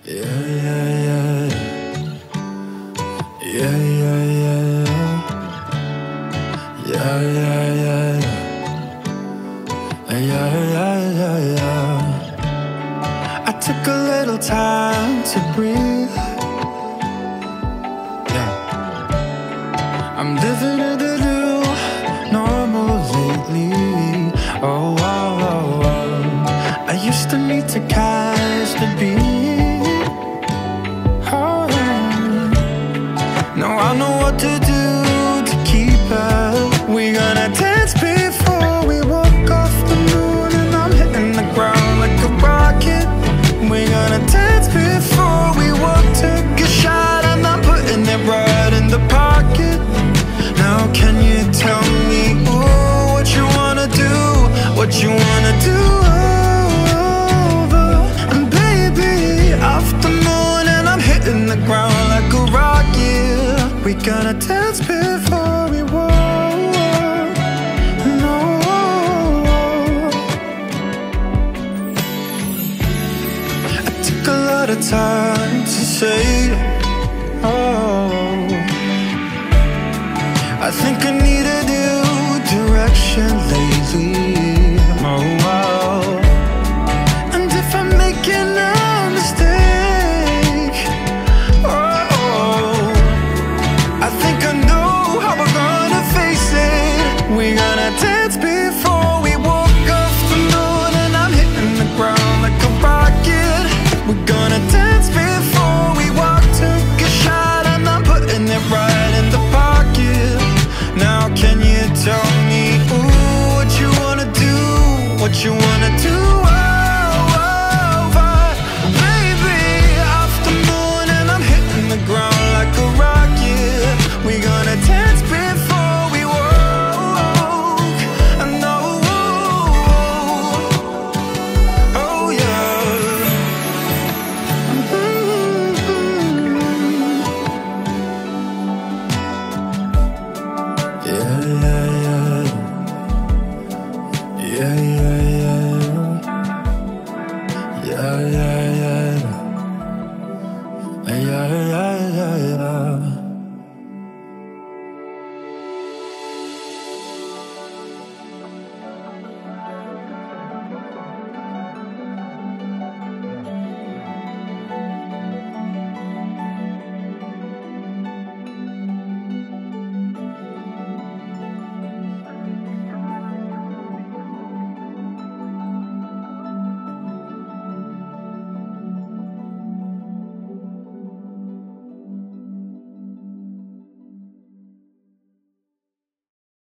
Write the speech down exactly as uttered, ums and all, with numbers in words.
Yeah, yeah, yeah. Yeah, yeah, yeah. Yeah, yeah, yeah. Yeah, yeah, yeah, yeah. I took a little time to breathe. Yeah. I'm living in the new normal lately. Oh, oh, oh, oh. I used to need to catch the beat. Oh, now I know what to do to keep up. We gonna dance before we walk off the moon, and I'm hitting the ground like a rocket. We gonna dance before we walk, take a shot, and I'm putting it right in the pocket. Now can you tell me, ooh, what you wanna do, what you wanna do over? And baby, off the moon, and I'm hitting the ground like a rocket. We gonna dance before we walk. No, I took a lot of time to say, oh, I think I need a new direction lately.